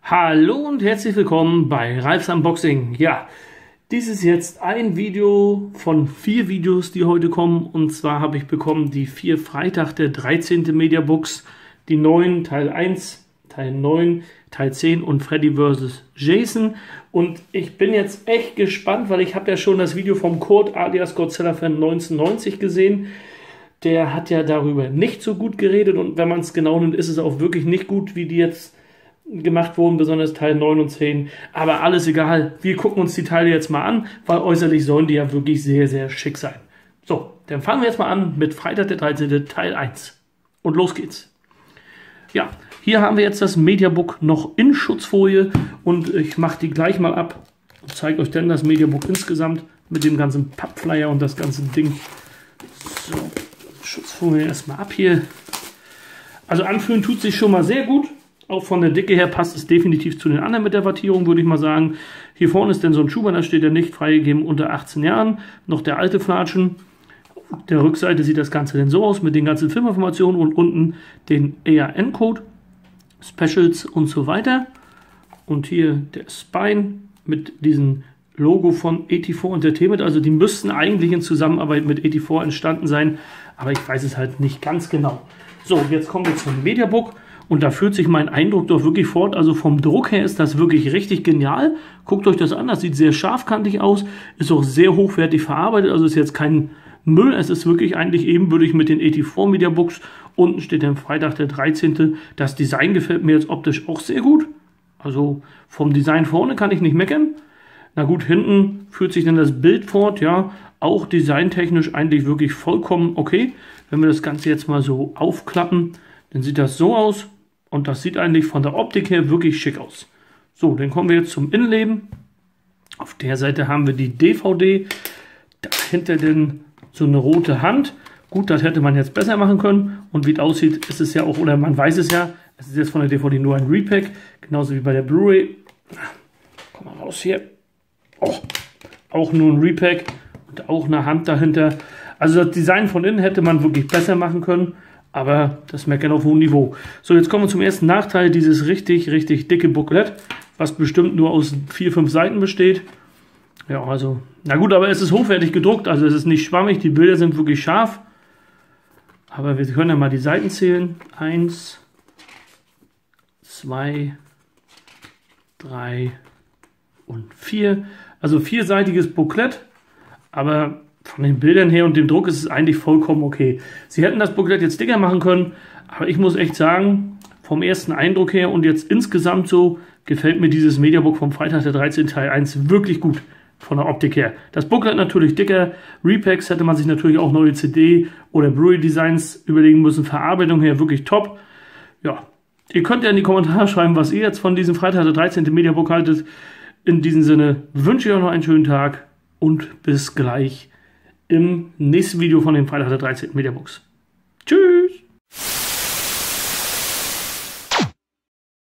Hallo und herzlich willkommen bei Ralfs Unboxing. Ja, dies ist jetzt ein Video von 4 Videos, die heute kommen. Und zwar habe ich bekommen die 4 Freitag der 13. Mediabooks, die 9 Teil 1, Teil 9, Teil 10 und Freddy vs. Jason. Und ich bin jetzt echt gespannt, weil ich habe ja schon das Video vom Kurt alias Godzilla-Fan 1990 gesehen. Der hat ja darüber nicht so gut geredet und wenn man es genau nimmt, ist es auch wirklich nicht gut, wie die jetzt gemacht wurden, besonders Teil 9 und 10. Aber alles egal, wir gucken uns die Teile jetzt mal an, weil äußerlich sollen die ja wirklich sehr, sehr schick sein. So, dann fangen wir jetzt mal an mit Freitag der 13. Teil 1. Und los geht's. Ja, hier haben wir jetzt das Mediabook noch in Schutzfolie und ich mache die gleich mal ab und zeige euch dann das Mediabook insgesamt mit dem ganzen Pappflyer und das ganze Ding. So, Schutzfolie erstmal ab hier. Also anfühlen tut sich schon mal sehr gut. Auch von der Dicke her passt es definitiv zu den anderen mit der Wattierung, würde ich mal sagen. Hier vorne ist dann so ein Schuber, da steht ja nicht freigegeben unter 18 Jahren. Noch der alte Flatschen. Auf der Rückseite sieht das Ganze dann so aus mit den ganzen Filminformationen und unten den EAN-Code, Specials und so weiter. Und hier der Spine mit diesem Logo von 84 Entertainment. Also die müssten eigentlich in Zusammenarbeit mit 84 entstanden sein, aber ich weiß es halt nicht ganz genau. So, jetzt kommen wir zum Mediabook. Und da fühlt sich mein Eindruck doch wirklich fort. Also vom Druck her ist das wirklich richtig genial. Guckt euch das an, das sieht sehr scharfkantig aus. Ist auch sehr hochwertig verarbeitet. Also ist jetzt kein Müll. Es ist wirklich eigentlich ebenbürtig mit den 84 Mediabooks. Unten steht dann Freitag der 13. Das Design gefällt mir jetzt optisch auch sehr gut. Also vom Design vorne kann ich nicht meckern. Na gut, hinten führt sich dann das Bild fort. Ja, auch designtechnisch eigentlich wirklich vollkommen okay. Wenn wir das Ganze jetzt mal so aufklappen, dann sieht das so aus. Und das sieht eigentlich von der Optik her wirklich schick aus. So, dann kommen wir jetzt zum Innenleben. Auf der Seite haben wir die DVD. Dahinter dann so eine rote Hand. Gut, das hätte man jetzt besser machen können. Und wie es aussieht, ist es ja auch, oder man weiß es ja, es ist jetzt von der DVD nur ein Repack. Genauso wie bei der Blu-ray. Komm mal raus hier. Oh, auch nur ein Repack. Und auch eine Hand dahinter. Also das Design von innen hätte man wirklich besser machen können. Aber das Meckern auf hohem Niveau. So, jetzt kommen wir zum ersten Nachteil. Dieses richtig, richtig dicke Booklet, was bestimmt nur aus 4, 5 Seiten besteht. Ja, also, na gut, aber es ist hochwertig gedruckt. Also es ist nicht schwammig. Die Bilder sind wirklich scharf. Aber wir können ja mal die Seiten zählen. 1, 2, 3 und 4. Also 4-seitiges Booklet. Aber von den Bildern her und dem Druck ist es eigentlich vollkommen okay. Sie hätten das Booklet jetzt dicker machen können, aber ich muss echt sagen, vom ersten Eindruck her und jetzt insgesamt so, gefällt mir dieses Mediabook vom Freitag der 13. Teil 1 wirklich gut von der Optik her. Das Booklet natürlich dicker, Repacks hätte man sich natürlich auch neue CD- oder Blu-ray-Designs überlegen müssen, Verarbeitung her wirklich top. Ja, ihr könnt ja in die Kommentare schreiben, was ihr jetzt von diesem Freitag der 13. Mediabook haltet. In diesem Sinne wünsche ich euch noch einen schönen Tag und bis gleich im nächsten Video von dem Freitag der 13. Mediabooks.